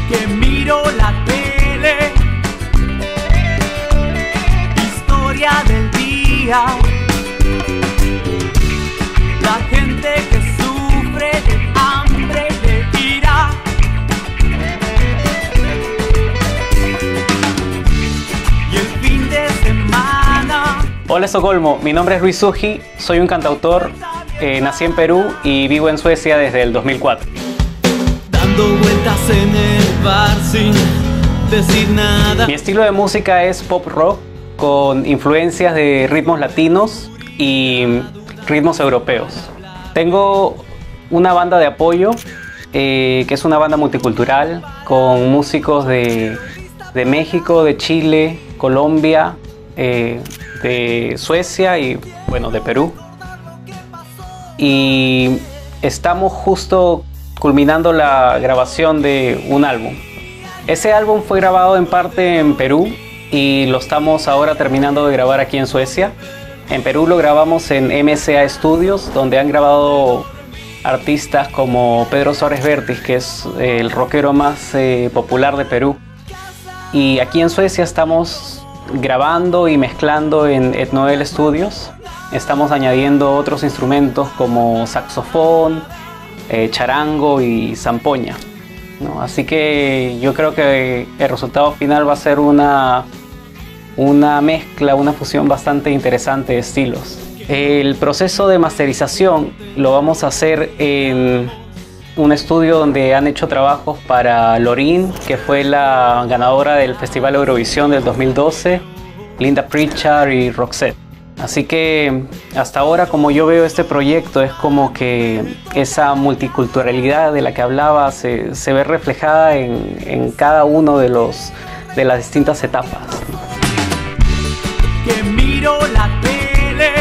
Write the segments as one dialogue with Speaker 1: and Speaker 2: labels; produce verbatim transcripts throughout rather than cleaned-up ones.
Speaker 1: que miro la tele, historia del día, la gente que sufre de hambre y de ira. Y el fin de semana.
Speaker 2: Hola Estocolmo, mi nombre es Luis Uji, soy un cantautor, eh, nací en Perú y vivo en Suecia desde el dos mil cuatro.
Speaker 1: Dando vueltas en el bar sin decir nada.
Speaker 2: Mi estilo de música es pop rock con influencias de ritmos latinos y ritmos europeos. Tengo una banda de apoyo eh, que es una banda multicultural con músicos de, de México, de Chile, Colombia, eh, de Suecia y bueno, de Perú. Y estamos justo culminando la grabación de un álbum. Ese álbum fue grabado en parte en Perú y lo estamos ahora terminando de grabar aquí en Suecia. En Perú lo grabamos en M S A Studios, donde han grabado artistas como Pedro Suárez Vértiz, que es el rockero más eh, popular de Perú. Y aquí en Suecia estamos grabando y mezclando en Etnoel Studios. Estamos añadiendo otros instrumentos como saxofón, eh, charango y zampoña, ¿no? Así que yo creo que el resultado final va a ser una, una mezcla, una fusión bastante interesante de estilos. El proceso de masterización lo vamos a hacer en un estudio donde han hecho trabajos para Loreen, que fue la ganadora del Festival Eurovisión del dos mil doce, Linda Pritchard y Roxette. Así que hasta ahora, como yo veo este proyecto, es como que esa multiculturalidad de la que hablaba se, se ve reflejada en, en cada uno de, los, de las distintas etapas.
Speaker 1: Que miro la tele,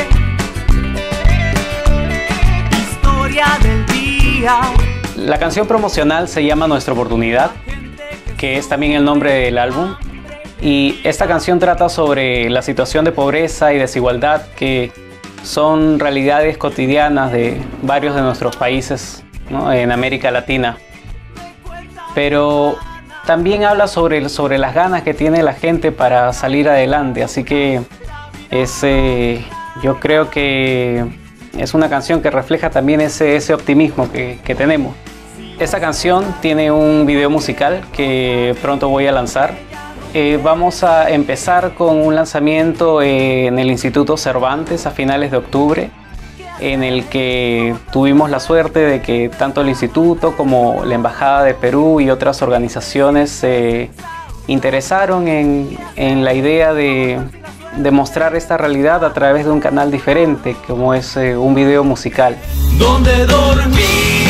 Speaker 1: historia del día.
Speaker 2: La canción promocional se llama Nuestra Oportunidad, que es también el nombre del álbum. Y esta canción trata sobre la situación de pobreza y desigualdad que son realidades cotidianas de varios de nuestros países, ¿no?, en América Latina. Pero también habla sobre, sobre las ganas que tiene la gente para salir adelante. Así que es, eh, yo creo que es una canción que refleja también ese, ese optimismo que, que tenemos. Esta canción tiene un video musical que pronto voy a lanzar. Eh, vamos a empezar con un lanzamiento eh, en el Instituto Cervantes a finales de octubre, en el que tuvimos la suerte de que tanto el Instituto como la Embajada de Perú y otras organizaciones se interesaron en, en la idea de, de mostrar esta realidad a través de un canal diferente, como es eh, un video musical.
Speaker 1: ¿Dónde dormí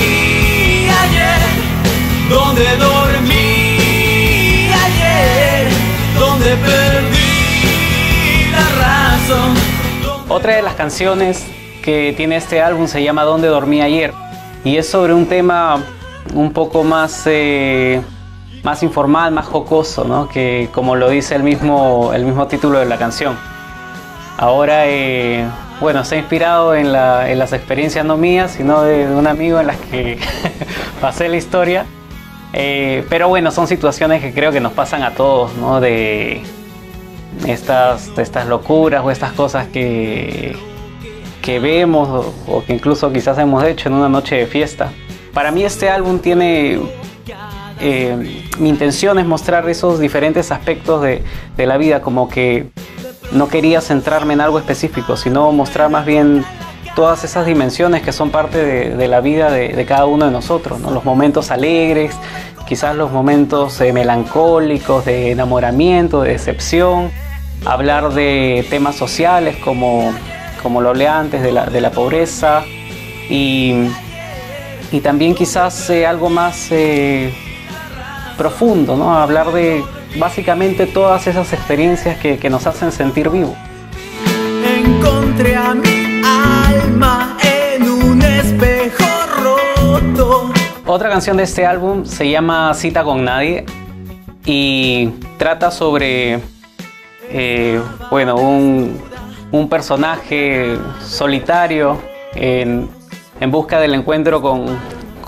Speaker 1: ayer? ¿Dónde dormí ayer? ¿Dónde perdí la razón?
Speaker 2: Otra de las canciones que tiene este álbum se llama ¿Dónde dormí ayer? Y es sobre un tema un poco más, eh, más informal, más jocoso, ¿no?, que como lo dice el mismo, el mismo título de la canción. Ahora, eh, bueno, está inspirado en, la, en las experiencias no mías, sino de, de un amigo en las que pasé la historia. Eh, pero bueno, son situaciones que creo que nos pasan a todos, ¿no?, de estas, de estas locuras o estas cosas que, que vemos o, o que incluso quizás hemos hecho en una noche de fiesta. Para mí este álbum tiene... Eh, mi intención es mostrar esos diferentes aspectos de, de la vida, como que no quería centrarme en algo específico, sino mostrar más bien todas esas dimensiones que son parte de, de la vida de, de cada uno de nosotros, ¿no? Los momentos alegres, quizás los momentos eh, melancólicos, de enamoramiento, de decepción, hablar de temas sociales como, como lo hablé antes, de la, de la pobreza, y, y también quizás eh, algo más eh, profundo, ¿no? Hablar de básicamente todas esas experiencias que, que nos hacen sentir vivos.
Speaker 1: Encontré a mi alma en un espejo roto.
Speaker 2: Otra canción de este álbum se llama Cita con Nadie y trata sobre eh, bueno, un, un personaje solitario en, en busca del encuentro con,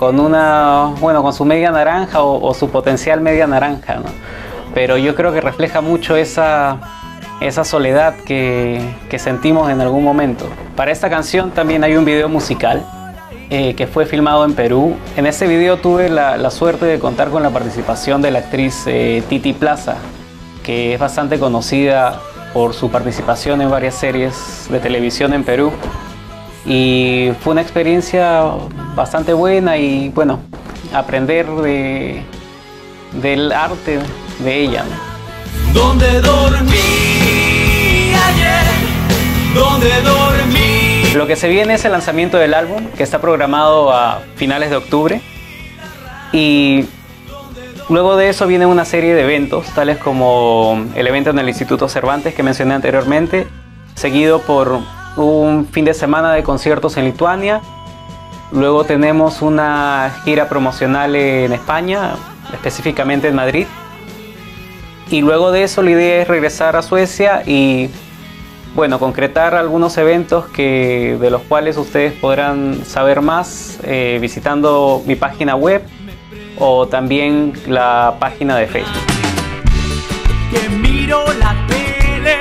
Speaker 2: con una, bueno, con su media naranja o, o su potencial media naranja, ¿no? Pero yo creo que refleja mucho esa, esa soledad que, que sentimos en algún momento. Para esta canción también hay un video musical eh, que fue filmado en Perú. En ese video tuve la, la suerte de contar con la participación de la actriz eh, Titi Plaza, que es bastante conocida por su participación en varias series de televisión en Perú. Y fue una experiencia bastante buena y bueno, aprender de, del arte de ella, ¿no?
Speaker 1: ¿Dónde dormí ayer? ¿Dónde dormí?
Speaker 2: Lo que se viene es el lanzamiento del álbum, que está programado a finales de octubre. Y luego de eso viene una serie de eventos, tales como el evento en el Instituto Cervantes que mencioné anteriormente, seguido por un fin de semana de conciertos en Lituania. Luego tenemos una gira promocional en España, específicamente en Madrid. Y luego de eso la idea es regresar a Suecia y, bueno, concretar algunos eventos que, de los cuales ustedes podrán saber más eh, visitando mi página web o también la página de Facebook.
Speaker 1: Que miro la tele.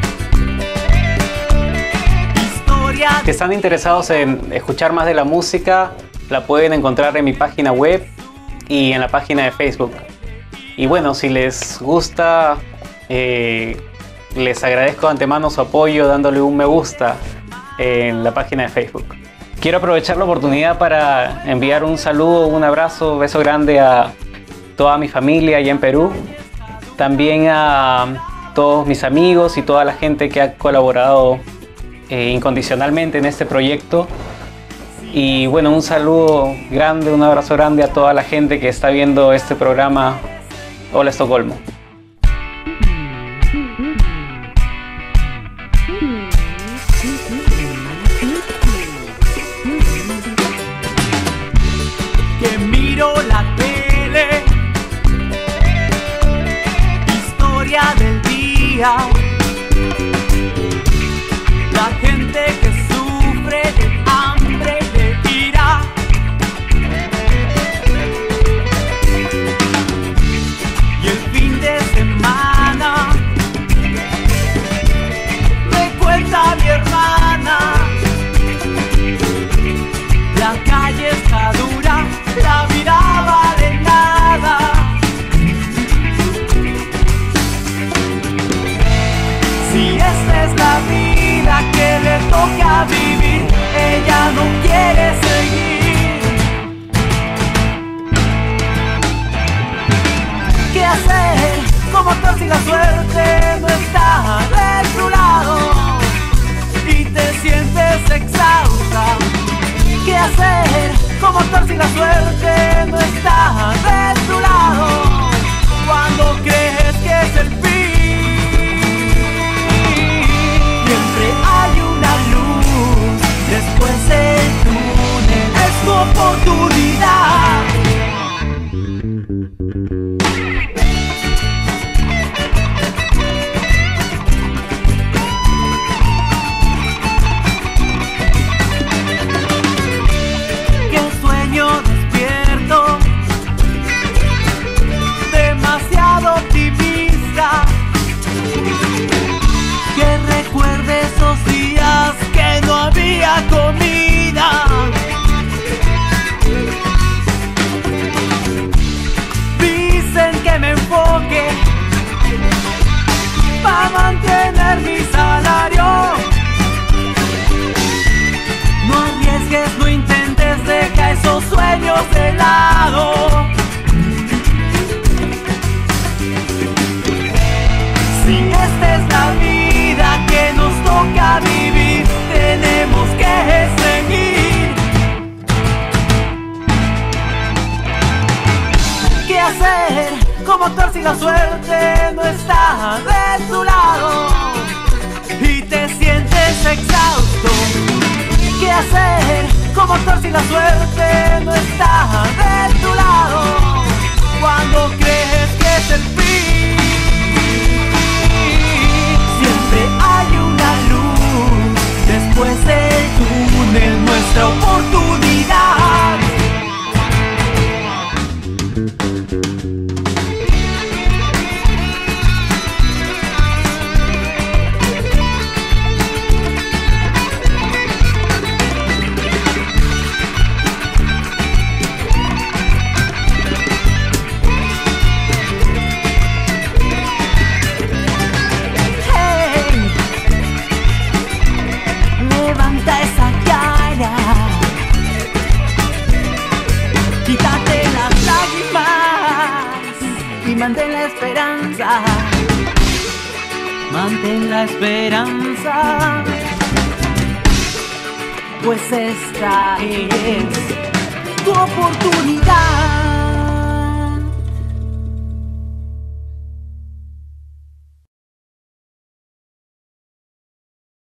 Speaker 1: Historia.
Speaker 2: Si están interesados en escuchar más de la música, la pueden encontrar en mi página web y en la página de Facebook. Y bueno, si les gusta, eh, les agradezco de antemano su apoyo dándole un me gusta en la página de Facebook. Quiero aprovechar la oportunidad para enviar un saludo, un abrazo, un beso grande a toda mi familia allá en Perú. También a todos mis amigos y toda la gente que ha colaborado eh, incondicionalmente en este proyecto. Y bueno, un saludo grande, un abrazo grande a toda la gente que está viendo este programa. Hola Estocolmo.
Speaker 1: Que miro la tele. Historia del día. La gente que sufre de hambre y de ira. Y el fin de semana me cuenta mi hermana. La calle está dura, la vida vale nada. Si esta es la vida que le toca vivir, ella no quiere seguir. ¿Qué hacer? Como actor si la suerte no está de tu lado y te sientes exhausta? ¿Qué hacer? Como actor si la suerte no está de tu lado cuando crees que es el fin? Siempre hay una luz después del túnel, es tu oportunidad. Despierto, demasiado optimista, que recuerde esos días que no había comida. Dicen que me enfoque para mantener mi salario. No arriesgues, no intentes, deja esos sueños de lado. Si esta es la vida que nos toca vivir, tenemos que seguir. ¿Qué hacer? Como actor si la suerte no está de tu lado y te sientes exhausto. ¿Qué hacer? Como actor si la suerte no está de tu lado cuando crees que es el fin? Siempre hay una luz después del túnel, nuestra oportunidad. mantén la esperanza, mantén la esperanza, pues esta es tu oportunidad.